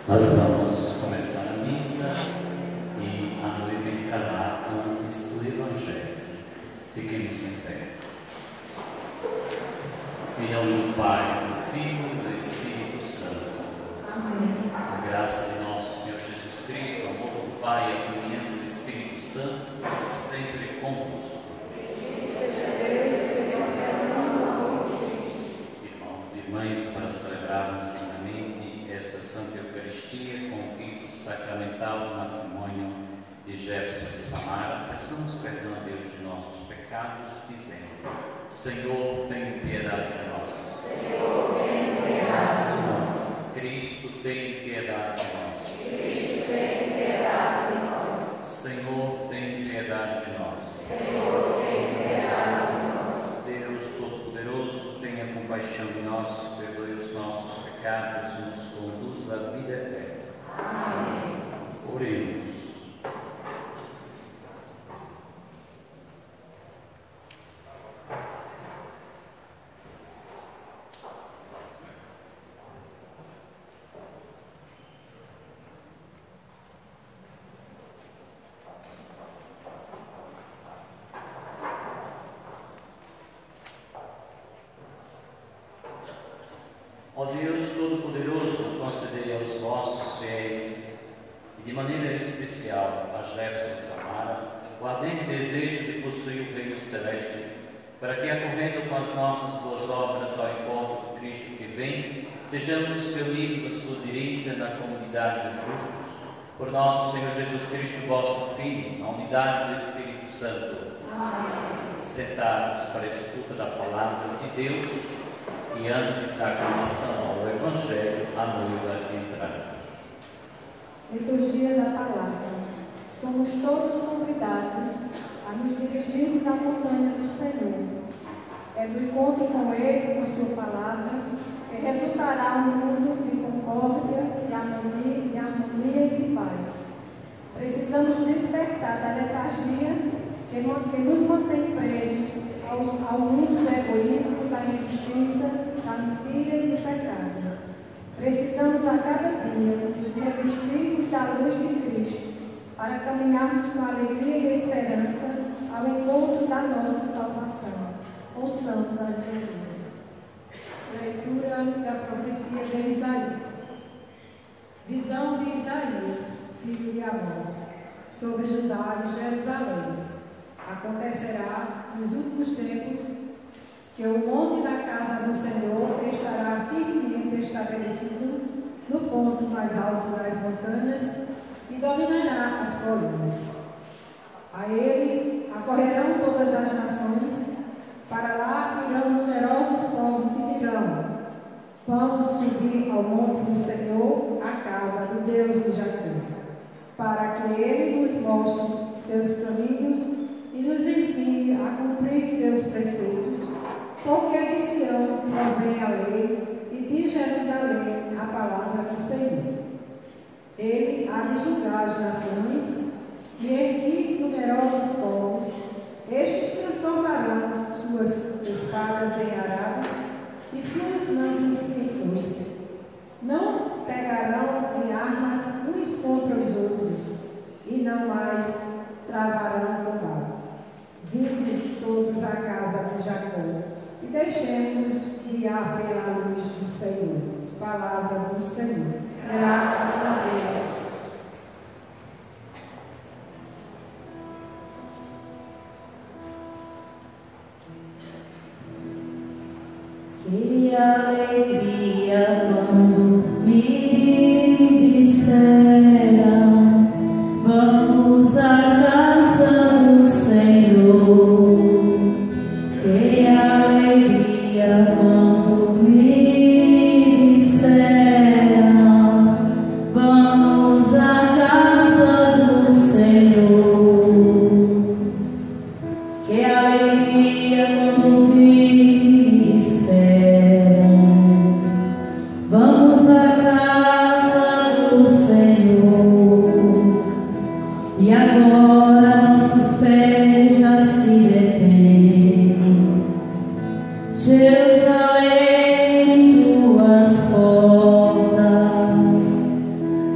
Nós vamos começar a missa e a noiva entrará antes do Evangelho. Fiquemos em pé. Em nome do Pai, do Filho e do Espírito Santo. Amém. A graça de nosso Senhor Jesus Cristo, o amor do Pai e a comunhão do Espírito Santo esteja sempre convosco. Irmãos e irmãs, para celebrarmos dignamente esta Santa Eucaristia com o rito sacramental do matrimônio de Jefferson e Samara, peçamos perdão a Deus de nossos pecados, dizendo: Senhor, tenha piedade de nós. Senhor, tenha piedade de nós. Cristo, tenha piedade de nós. Cristo, tenha piedade de nós. Senhor, tenha piedade de nós. Senhor, tenha piedade de nós. Deus Todo-Poderoso, tenha compaixão de nós, perdoe os nossos pecados e nos conduz à vida eterna. Amém. Oremos. Ó Deus Todo-Poderoso, concedei aos vossos fiéis, e de maneira especial a Jefferson e Samara, o ardente desejo de possuir o reino celeste, para que, acorrendo com as nossas boas obras ao encontro do Cristo que vem, sejamos reunidos à sua direita na comunidade dos justos, por nosso Senhor Jesus Cristo, vosso Filho, na unidade do Espírito Santo. Amém. Sentados para a escuta da palavra de Deus, e antes da aclamação ao Evangelho, a noiva entrará. Liturgia da Palavra. Somos todos convidados a nos dirigirmos à montanha do Senhor. É do encontro com Ele, com Sua Palavra, que resultará um mundo de concórdia, de harmonia e de paz. Precisamos despertar da letargia que nos mantém presos ao mundo do egoísmo, da injustiça, da mentira e do pecado. Precisamos a cada dia nos revestirmos da luz de Cristo para caminharmos com alegria e esperança ao encontro da nossa salvação. Ouçamos a Jesus. Leitura da profecia de Isaías. Visão de Isaías, filho de Amós, sobre Judá e Jerusalém. Acontecerá nos últimos tempos que o monte da casa do Senhor estará firmemente estabelecido no ponto mais alto das montanhas e dominará as colinas. A ele acorrerão todas as nações, para lá irão numerosos povos e dirão: Vamos subir ao monte do Senhor, a casa do Deus de Jacó, para que ele nos mostre seus caminhos e nos ensine a cumprir seus preceitos, porque de Sião provém a lei e de Jerusalém a palavra do Senhor. Ele há de julgar as nações e erguer numerosos povos. Estes transformarão suas espadas em arados e suas lanças em foices. Não pegarão em armas uns contra os outros e não mais travarão combate. Vinde todos à casa de Jacó e deixemos guiar pela luz do Senhor. Palavra do Senhor. Graças a Deus. Que alegria quando me disseram: Vamos à casa do Senhor. Que alegria quando me disseram: Vamos à casa do Senhor. Que alegria quando vi que me disseram: Vamos à casa do Senhor. E agora nossos pés já se detêm. Jerusalém, tuas portas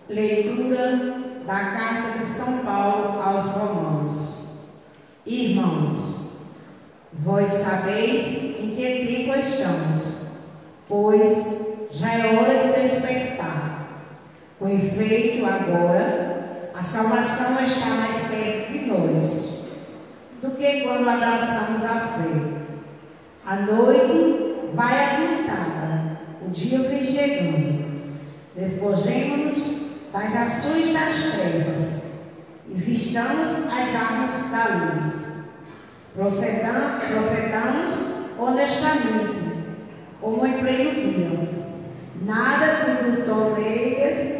Leitura da Carta de São Paulo aos Romanos. Irmãos, vós sabeis em que tempo estamos, pois já é hora de despertar. Com efeito, agora, a salvação está mais perto de nós do que quando abraçamos a fé. A noite vai adiantada, o dia vem chegando. Despojemo-nos das ações das trevas e vistamos as armas da luz. Procedamos honestamente, como em pleno dia, nada de glutoneiras